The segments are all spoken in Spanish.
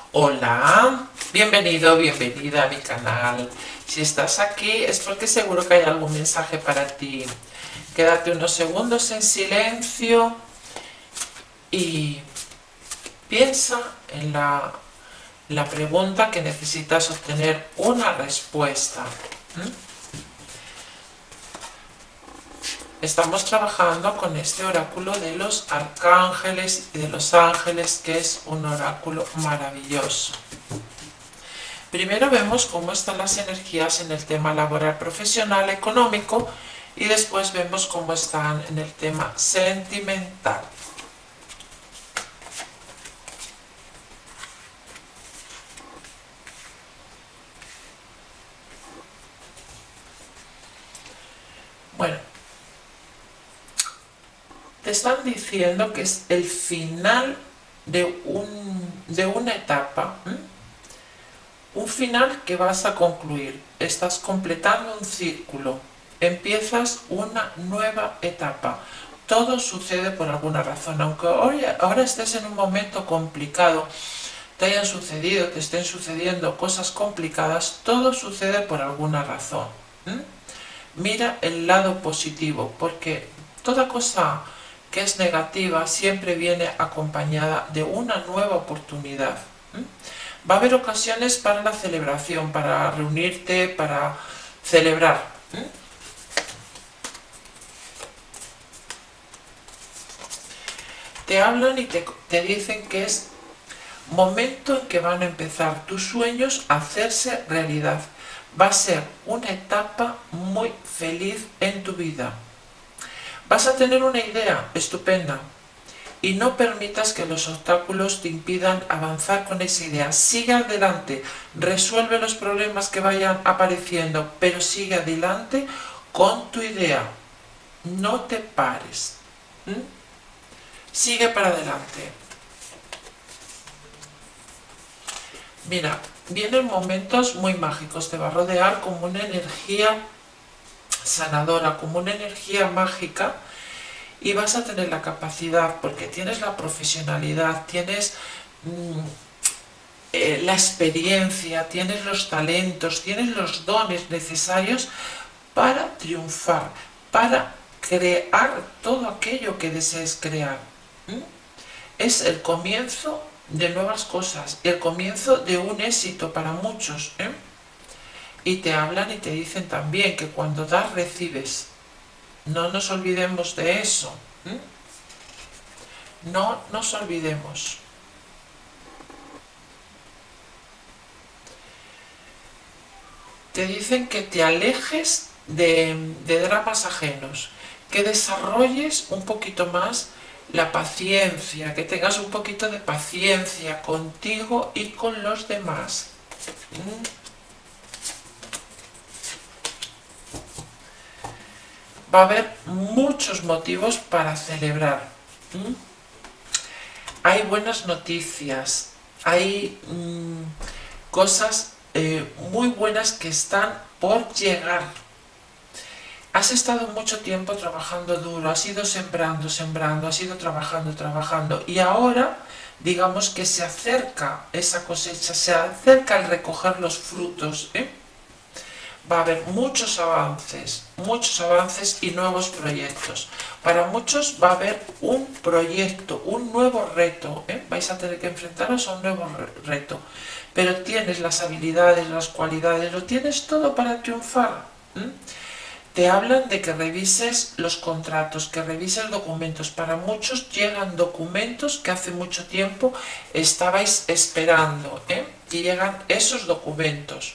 Hola, bienvenido, bienvenida a mi canal. Si estás aquí es porque seguro que hay algún mensaje para ti. Quédate unos segundos en silencio y piensa en la pregunta que necesitas obtener una respuesta. Estamos trabajando con este oráculo de los arcángeles y de los ángeles, que es un oráculo maravilloso. Primero vemos cómo están las energías en el tema laboral, profesional, económico, y después vemos cómo están en el tema sentimental. Bueno, te están diciendo que es el final de una etapa, un final que vas a concluir. Estás completando un círculo, empiezas una nueva etapa. Todo sucede por alguna razón, aunque ahora estés en un momento complicado, te estén sucediendo cosas complicadas, todo sucede por alguna razón. Mira el lado positivo, porque toda cosa que es negativa siempre viene acompañada de una nueva oportunidad. Va a haber ocasiones para la celebración, para reunirte, para celebrar. Te hablan y te dicen que es momento en que van a empezar tus sueños a hacerse realidad. Va a ser una etapa muy feliz en tu vida. Vas a tener una idea estupenda y no permitas que los obstáculos te impidan avanzar con esa idea. Sigue adelante, resuelve los problemas que vayan apareciendo, pero sigue adelante con tu idea. No te pares. Sigue para adelante. Mira, vienen momentos muy mágicos, te va a rodear como una energía sanadora, como una energía mágica, y vas a tener la capacidad, porque tienes la profesionalidad, tienes la experiencia, tienes los talentos, tienes los dones necesarios para triunfar, para crear todo aquello que desees crear. Es el comienzo de nuevas cosas, el comienzo de un éxito para muchos. Y te hablan y te dicen también que cuando das, recibes. No nos olvidemos de eso. No nos olvidemos. Te dicen que te alejes de dramas ajenos, que desarrolles un poquito más la paciencia, que tengas un poquito de paciencia contigo y con los demás. Va a haber muchos motivos para celebrar. Hay buenas noticias, hay cosas muy buenas que están por llegar. Has estado mucho tiempo trabajando duro, has ido sembrando, sembrando, has ido trabajando, trabajando, y ahora digamos que se acerca esa cosecha, se acerca el recoger los frutos. Va a haber muchos avances y nuevos proyectos. Para muchos va a haber un proyecto, un nuevo reto. Vais a tener que enfrentaros a un nuevo reto. Pero tienes las habilidades, las cualidades, lo tienes todo para triunfar. Te hablan de que revises los contratos, que revises documentos. Para muchos llegan documentos que hace mucho tiempo estabais esperando. Y llegan esos documentos.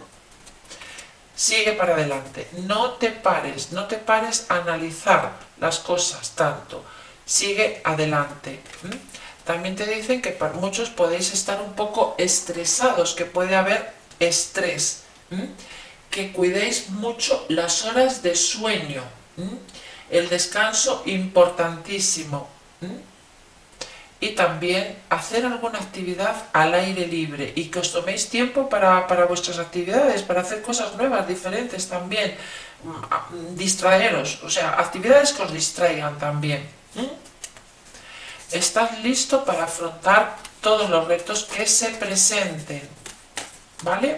Sigue para adelante, no te pares a analizar las cosas tanto, sigue adelante. También te dicen que para muchos podéis estar un poco estresados, que puede haber estrés, que cuidéis mucho las horas de sueño, el descanso importantísimo. Y también hacer alguna actividad al aire libre y que os toméis tiempo para vuestras actividades, para hacer cosas nuevas, diferentes también, distraeros, o sea, actividades que os distraigan también. ¿Estás listo para afrontar todos los retos que se presenten, ¿vale?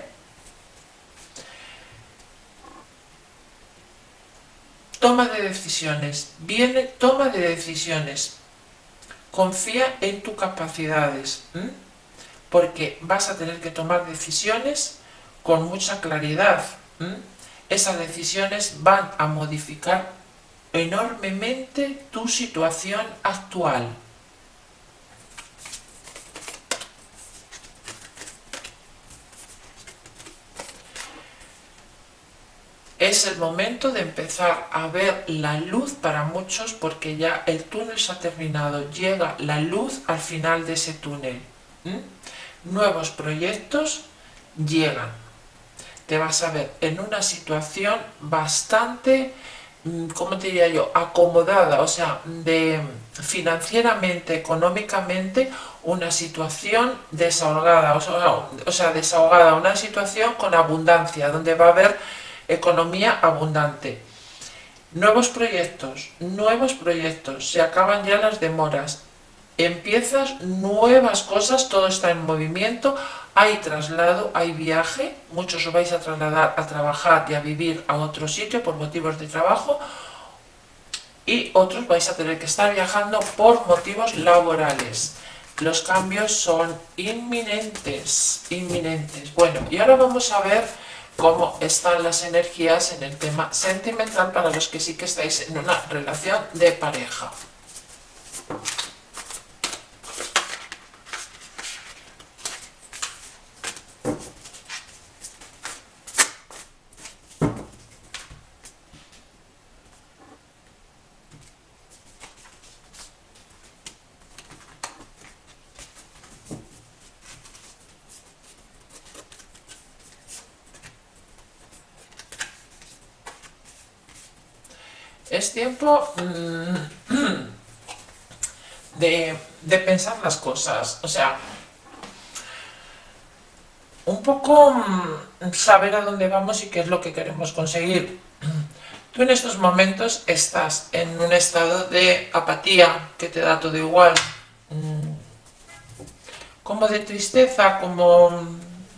Toma de decisiones, viene toma de decisiones. Confía en tus capacidades, porque vas a tener que tomar decisiones con mucha claridad. Esas decisiones van a modificar enormemente tu situación actual. Es el momento de empezar a ver la luz para muchos, porque ya el túnel se ha terminado, llega la luz al final de ese túnel. Nuevos proyectos llegan. Te vas a ver en una situación bastante, ¿cómo te diría yo?, acomodada, o sea, financieramente, económicamente, una situación desahogada, o sea, desahogada, una situación con abundancia, donde va a haber economía abundante. Nuevos proyectos, se acaban ya las demoras, empiezas nuevas cosas, todo está en movimiento, hay traslado, hay viaje, muchos os vais a trasladar a trabajar y a vivir a otro sitio por motivos de trabajo, y otros vais a tener que estar viajando por motivos laborales. Los cambios son inminentes, inminentes. Bueno, y ahora vamos a ver cómo están las energías en el tema sentimental para los que sí que estáis en una relación de pareja. Es tiempo de pensar las cosas, o sea, un poco saber a dónde vamos y qué es lo que queremos conseguir. Tú en estos momentos estás en un estado de apatía, que te da todo igual, como de tristeza, como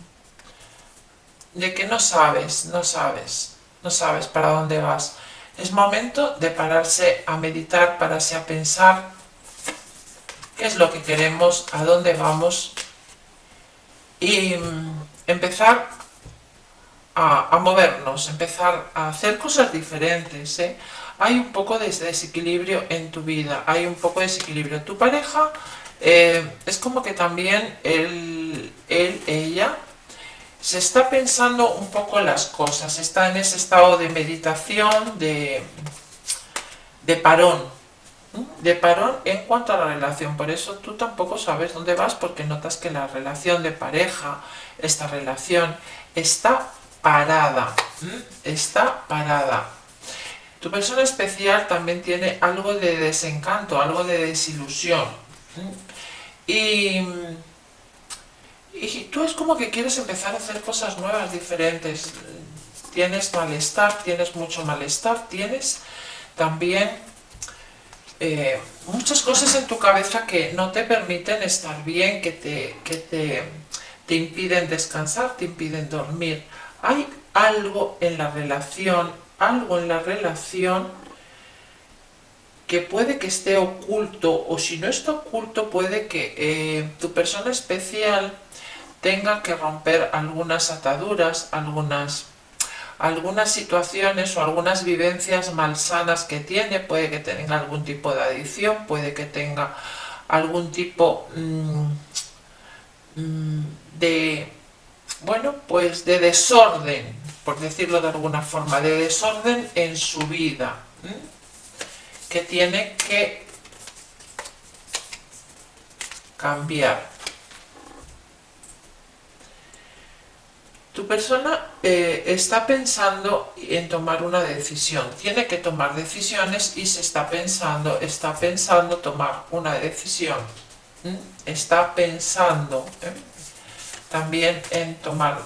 de que no sabes para dónde vas. Es momento de pararse a meditar, pararse a pensar qué es lo que queremos, a dónde vamos, y empezar a movernos, empezar a hacer cosas diferentes. Hay un poco de desequilibrio en tu vida, hay un poco de desequilibrio en tu pareja. Es como que también ella se está pensando un poco las cosas, está en ese estado de meditación, de parón, en cuanto a la relación. Por eso tú tampoco sabes dónde vas, porque notas que la relación de pareja, esta relación, está parada, está parada. Tu persona especial también tiene algo de desencanto, algo de desilusión. Y tú es como que quieres empezar a hacer cosas nuevas, diferentes. Tienes malestar, tienes mucho malestar, tienes también muchas cosas en tu cabeza que no te permiten estar bien, que te impiden descansar, te impiden dormir. Hay algo en la relación, que puede que esté oculto, o si no está oculto, puede que tu persona especial tenga que romper algunas ataduras, algunas situaciones o algunas vivencias malsanas que tiene. Puede que tenga algún tipo de adicción, puede que tenga algún tipo de, bueno, pues de desorden, por decirlo de alguna forma, de desorden en su vida, que tiene que cambiar. Tu persona está pensando en tomar una decisión, tiene que tomar decisiones y se está pensando tomar una decisión. Está pensando también en tomar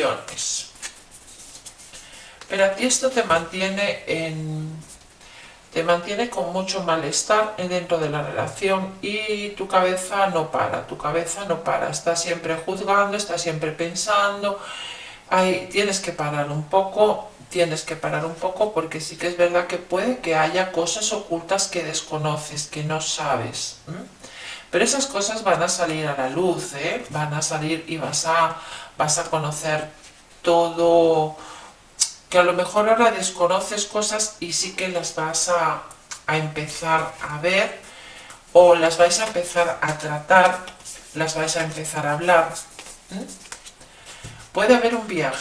decisiones. Pero a ti esto te mantiene te mantiene con mucho malestar dentro de la relación y tu cabeza no para, está siempre juzgando, está siempre pensando. Ahí tienes que parar un poco, porque sí que es verdad que puede que haya cosas ocultas que desconoces, que no sabes. Pero esas cosas van a salir a la luz, ¿eh? Van a salir y vas a conocer todo, que a lo mejor ahora desconoces cosas y sí que las vas a empezar a ver, o las vais a empezar a tratar, las vais a empezar a hablar. Puede haber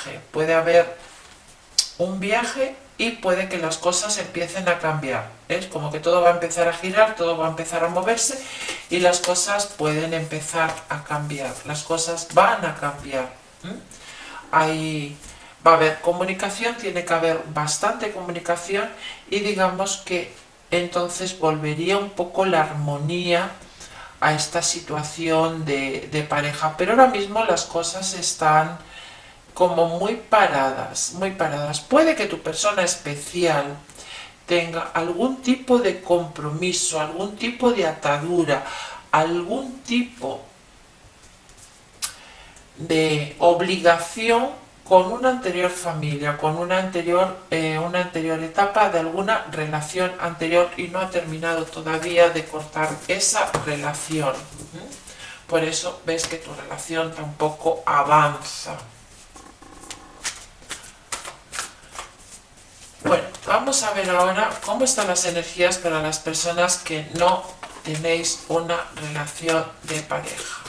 un viaje y puede que las cosas empiecen a cambiar. Es como que todo va a empezar a girar, todo va a empezar a moverse y las cosas pueden empezar a cambiar. Las cosas van a cambiar. Ahí va a haber comunicación, tiene que haber bastante comunicación y digamos que entonces volvería un poco la armonía a esta situación de pareja. Pero ahora mismo las cosas están como muy paradas, muy paradas. Puede que tu persona especial tenga algún tipo de compromiso, algún tipo de atadura, algún tipo de obligación con una anterior familia, con una anterior etapa de alguna relación anterior y no ha terminado todavía de cortar esa relación. Por eso ves que tu relación tampoco avanza. Bueno, vamos a ver ahora cómo están las energías para las personas que no tenéis una relación de pareja.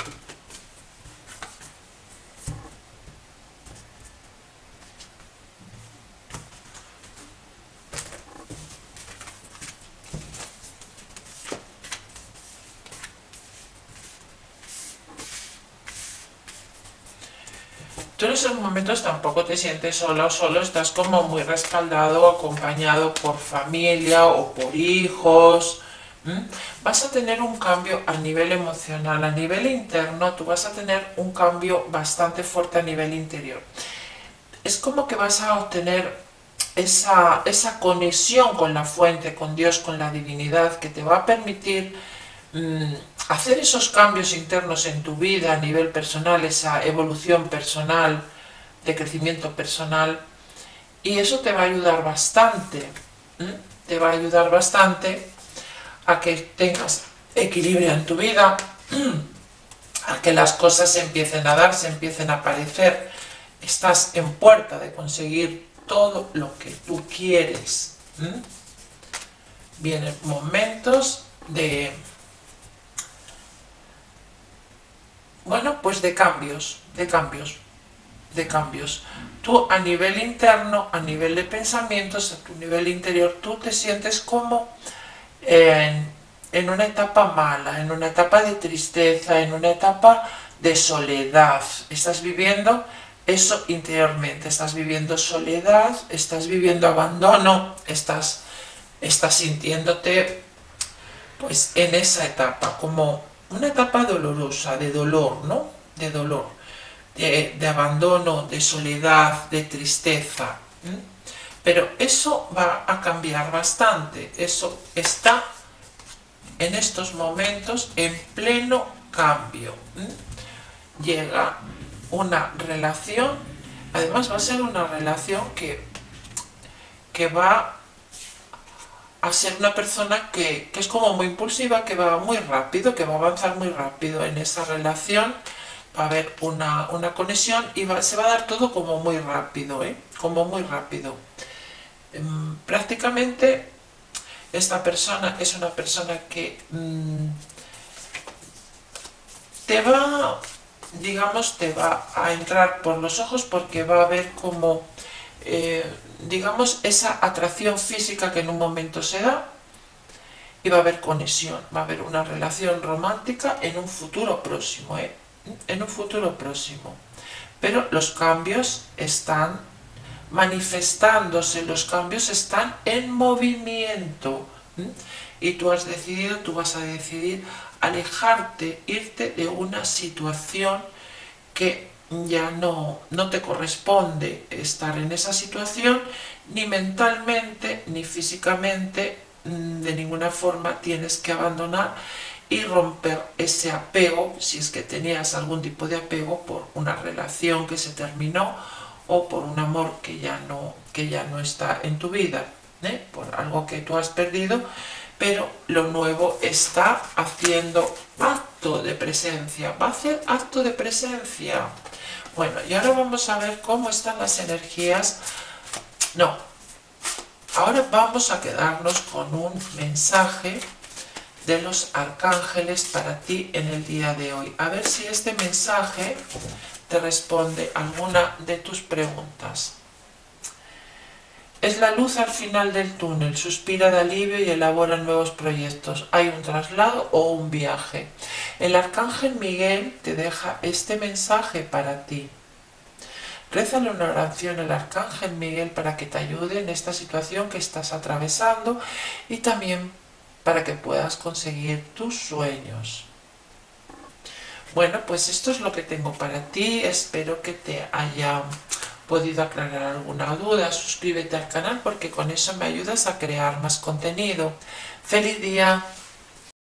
Tú en esos momentos tampoco te sientes sola o solo, estás como muy respaldado, acompañado por familia o por hijos. Vas a tener un cambio a nivel emocional, a nivel interno, tú vas a tener un cambio bastante fuerte a nivel interior. Es como que vas a obtener esa conexión con la fuente, con Dios, con la divinidad, que te va a permitir hacer esos cambios internos en tu vida a nivel personal, esa evolución personal, de crecimiento personal, y eso te va a ayudar bastante, te va a ayudar bastante a que tengas equilibrio en tu vida, a que las cosas se empiecen a dar, se empiecen a aparecer, estás en puerta de conseguir todo lo que tú quieres. Vienen momentos de, bueno, pues de cambios. Tú a nivel interno, a nivel de pensamientos, a tu nivel interior, tú te sientes como en una etapa mala, en una etapa de tristeza, en una etapa de soledad. Estás viviendo eso interiormente, estás viviendo soledad, estás viviendo abandono, estás sintiéndote pues en esa etapa, como una etapa dolorosa, de dolor, ¿no? De dolor, de abandono, de soledad, de tristeza. Pero eso va a cambiar bastante, eso está en estos momentos en pleno cambio. Llega una relación, además va a ser una relación que va a ser una persona que es como muy impulsiva, que va muy rápido, que va a avanzar muy rápido en esa relación, va a haber una conexión y se va a dar todo como muy rápido, como muy rápido. Prácticamente esta persona es una persona que te va, digamos, te va a entrar por los ojos porque va a haber como digamos, esa atracción física que en un momento se da y va a haber conexión, va a haber una relación romántica en un futuro próximo, en un futuro próximo. Pero los cambios están manifestándose, los cambios están en movimiento. Y tú vas a decidir alejarte, irte de una situación que ya no te corresponde estar en esa situación, ni mentalmente, ni físicamente, de ninguna forma tienes que abandonar y romper ese apego, si es que tenías algún tipo de apego por una relación que se terminó o por un amor que ya no está en tu vida, por algo que tú has perdido, pero lo nuevo está haciendo acto de presencia, va a hacer acto de presencia. Bueno, y ahora vamos a ver cómo están las energías. No, ahora vamos a quedarnos con un mensaje de los arcángeles para ti en el día de hoy. A ver si este mensaje te responde alguna de tus preguntas. Es la luz al final del túnel, suspira de alivio y elabora nuevos proyectos. Hay un traslado o un viaje. El arcángel Miguel te deja este mensaje para ti. Rézale una oración al arcángel Miguel para que te ayude en esta situación que estás atravesando y también para que puedas conseguir tus sueños. Bueno, pues esto es lo que tengo para ti. Espero que te haya podido aclarar alguna duda. Suscríbete al canal porque con eso me ayudas a crear más contenido. ¡Feliz día!